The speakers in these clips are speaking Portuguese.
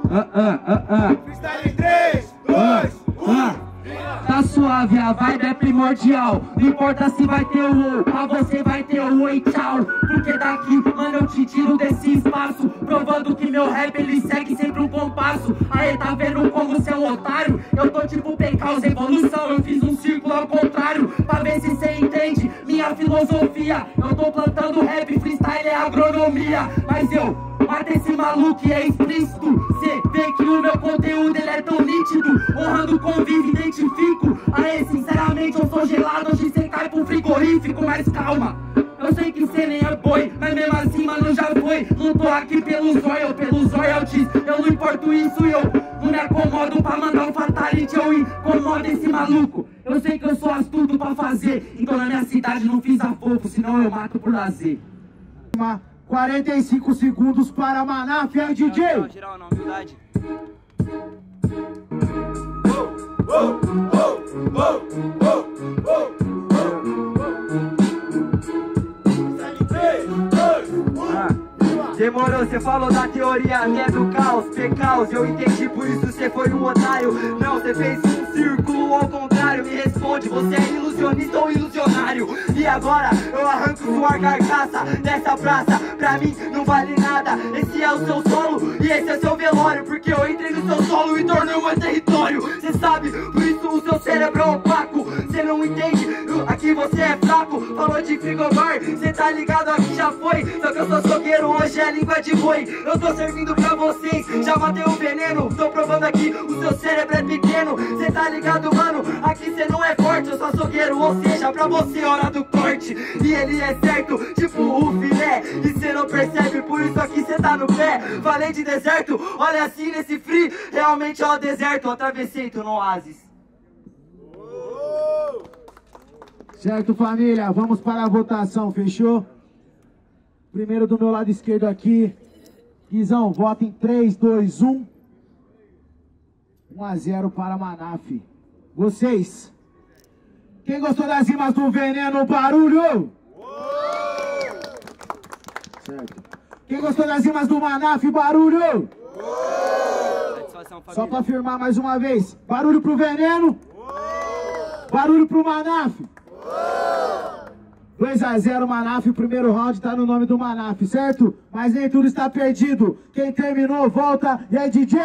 Freestyle em 3, 2, 1. Tá suave, a vibe é primordial. Não importa se vai ter o pra você vai ter o oi, tchau. Porque daqui, mano, eu te tiro desse espaço, provando que meu rap ele segue sempre um compasso. Aê, tá vendo como cê é um otário? Eu tô tipo P-Caos evolução, eu fiz um círculo ao contrário, pra ver se cê entende minha filosofia. Eu tô plantando rap, freestyle é agronomia. Mas eu mata esse maluco e é explícito. Cê vê que o meu conteúdo ele é tão nítido, honrando o convívio, identifico. Aê, sinceramente eu sou gelado, hoje cê cai pro frigorífico. Mas calma, eu sei que cê nem é boi, mas mesmo assim, mano, já foi. Não tô aqui pelo zóio eu disse. Eu não importo isso, eu não me acomodo pra mandar um fatality. Eu incomodo esse maluco. Eu sei que eu sou astuto pra fazer, então na minha cidade não fiz a fofo, senão eu mato por lazer. 45 segundos para Manaf, aí DJ! Não, geral, não, humildade. Demorou, cê falou da teoria até do caos, P-Caos, eu entendi, por isso cê foi um otário. Não, cê fez um círculo ao contrário, me responde, você é ilusionista ou ilusionário? E agora eu arranco sua carcaça dessa praça, pra mim não vale nada. Esse é o seu solo e esse é seu velório, porque eu entrei no seu solo e tornei o meu território. Cê sabe, por isso o seu cérebro é opaco, cê não entende, aqui você é fraco. Falou de frigobar, cê tá ligado, aqui já foi, só que eu sou açougueiro, hoje é língua de boi. Eu tô servindo pra vocês, já matei o veneno, tô provando aqui, o seu cérebro é pequeno. Cê tá ligado, mano, aqui cê não é forte, eu sou açougueiro, ou seja, pra você hora do corte. E ele é certo, tipo o filé, e cê não percebe, por isso aqui cê tá no pé. Falei de deserto, olha assim nesse free, realmente é o deserto, eu atravessei, tô no oásis. Certo, família, vamos para a votação, fechou? Primeiro do meu lado esquerdo aqui, Guizão, vota em 3, 2, 1. 1-0 para Manaf. Vocês, quem gostou das rimas do Veneno, barulho? Certo. Quem gostou das rimas do Manaf, barulho? Só para afirmar mais uma vez, barulho pro Veneno, barulho pro Manaf. 2-0 Manaf, o primeiro round tá no nome do Manaf, certo? Mas nem tudo está perdido. Quem terminou, volta. E aí, DJ?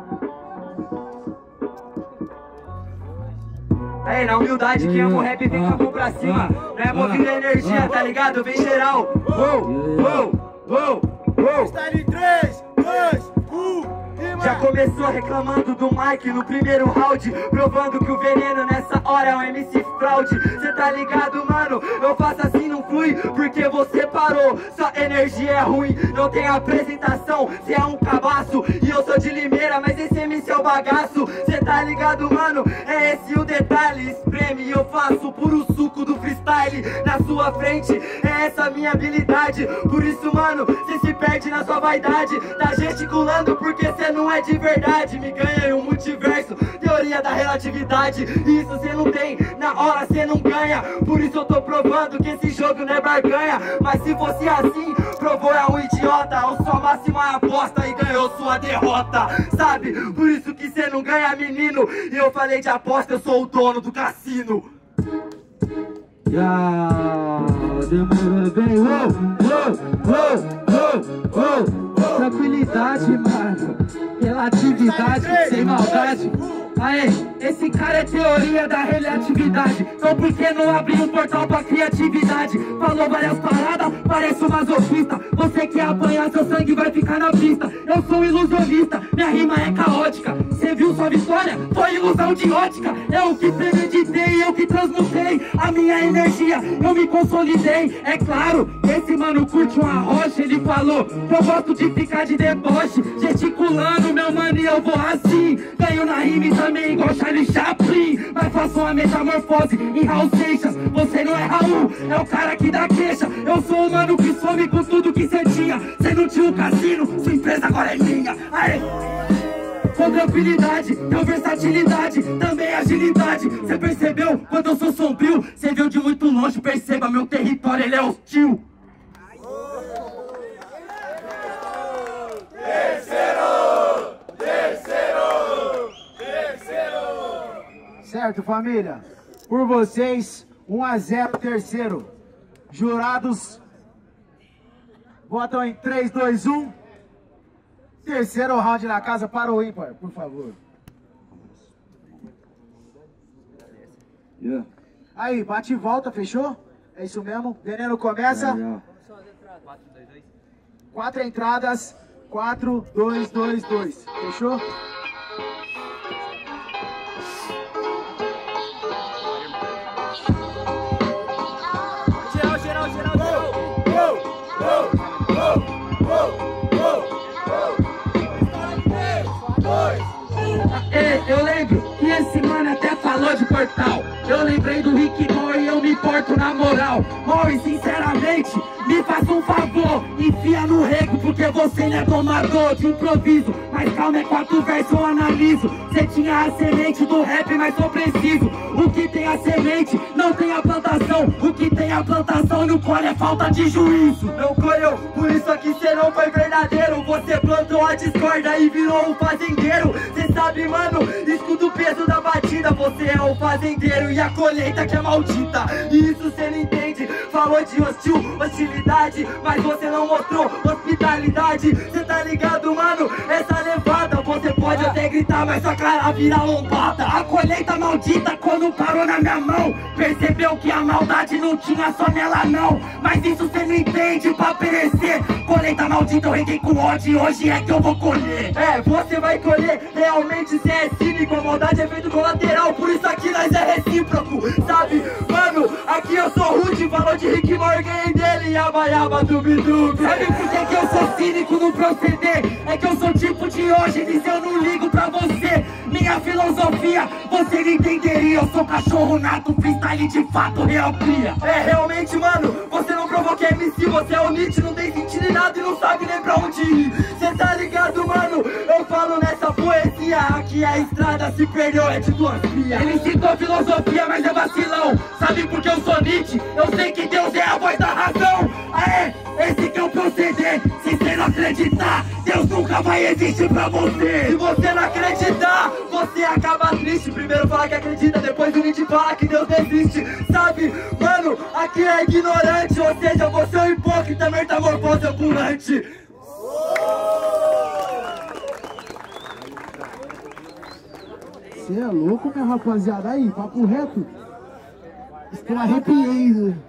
Aí, na humildade, quem ama o rap vem com a mão pra cima. Não é movida energia, tá ligado? Vem geral. Freestyle em 3, 2, 1. Já começou reclamando do Mike no primeiro round, provando que o veneno nessa hora é um MC fraude. Cê tá ligado, mano? Eu faço assim, não flui, porque você parou. Sua energia é ruim, não tem apresentação, cê é um cabaço. E eu sou de Limeira, mas esse MC é o bagaço. Cê tá ligado, mano? É esse o detalhe. Espreme, eu faço puro suco do freestyle na sua frente. É essa a minha habilidade. Por isso, mano, cê se perde na sua vaidade. Tá gesticulando porque cê não é de verdade. Me ganha em um multiverso, teoria da relatividade. Isso cê não tem, na hora cê não ganha. Por isso eu tô provando que esse jogo não é barganha. Mas se fosse assim, provou é um idiota. Ou sua máxima aposta e ganhou sua derrota, sabe? Por isso que cê não ganha, menino. E eu falei de aposta, eu sou o dono do cassino. Demorou bem, tranquilidade, mano, relatividade, sem maldade. Aê, esse cara é teoria da relatividade. Então por que não abrir um portal pra criatividade? Falou várias paradas, parece um masoquista. Você quer apanhar, seu sangue vai ficar na pista. Eu sou ilusionista, minha rima é caótica. Cê viu sua vitória? Foi ilusão de ótica. É o que premeditei, eu que transmutei a minha energia, eu me consolidei. É claro, esse mano curte uma rocha. Ele falou que eu gosto de ficar de deboche, gesticulando, meu mano, e eu vou assim. Ganho na rima e também igual Charlie Chaplin. Mas faço uma metamorfose em Raul Seixas. Você não é Raul, é o cara que dá queixa. Eu sou o mano que some com tudo que cê tinha. Cê não tinha um cassino, sua empresa agora é minha. Aê! Com tranquilidade, tenho versatilidade, também agilidade. Cê percebeu? Quando eu sou sombrio, cê viu de muito longe, perceba, meu território ele é hostil. Terceiro! Certo, família? Por vocês, 1-0, terceiro. Jurados votam em 3, 2, 1. Terceiro round na casa para o ímpar, por favor. Yeah. Aí, bate e volta, fechou? É isso mesmo? Veneno começa. 4 entradas. 4, 2, 2, 2. Fechou? Eu lembro que esse mano até falou de portal. Eu lembrei do Rick Moore e eu me porto na moral. Moore, sinceramente, me faça um favor, enfia no rego, porque você não é tomador de improviso. Mas calma, é 4 versos eu analiso. Cê tinha a semente do rap, mas sou preciso. O que tem a semente, não tem a plantação. O que tem a plantação no colhe é falta de juízo. Não colheu, por isso aqui cê não foi verdadeiro. Você plantou a discorda e virou um fazendeiro. Cê sabe, mano, escuta o peso da batida. Você é o fazendeiro e a colheita que é maldita. E isso cê não entende. Falou de hostilidade, mas você não mostrou hospitalidade. Cê tá ligado, mano? Essa levada, você pode até gritar, mas sua cara vira lombada. A colheita maldita quando parou na minha mão, percebeu que a maldade não tinha só nela não. Mas isso cê não entende pra perecer. Colheita maldita eu reguei com ódio e hoje é que eu vou colher. É, você vai colher, realmente cê é cínico. A maldade é efeito colateral, por isso aqui nós é recíproco. Sabe, mano, aqui eu sou rude. Falou de Rick Morgan dele, yaba dubi-dubi. Sabe por que eu sou cínico no proceder? É que eu sou tipo Diógenes, eu não ligo pra você. Minha filosofia, você não entenderia. Eu sou cachorro nato, freestyle de fato, real cria. É, realmente, mano, você não provoca MC. Você é o Nietzsche, não tem sentido em nada e não sabe nem pra onde ir. Cê tá ligado, mano? Eu falo nessa poesia. Aqui a estrada se perdeu, é de duas vias. Ele citou filosofia, mas é vacilão. Sabe por que eu sou Nietzsche? Eu sei que Deus é a voz da razão. Aê, esse que é o proceder. Se você não acreditar, Deus nunca vai existir pra você. Se você não acreditar, você acaba triste. Primeiro fala que acredita, depois o Nietzsche fala que Deus existe. Sabe, mano, aqui é ignorante. Ou seja, você é um hipócrita, metamorfose ambulante. Você é louco, minha rapaziada? Aí, papo reto. Estou arrepiando.